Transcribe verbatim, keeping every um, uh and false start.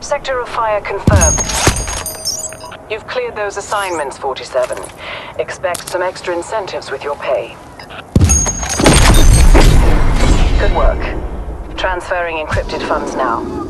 Sector of fire confirmed. You've cleared those assignments, forty-seven. Expect some extra incentives with your pay. Good work. Transferring encrypted funds now.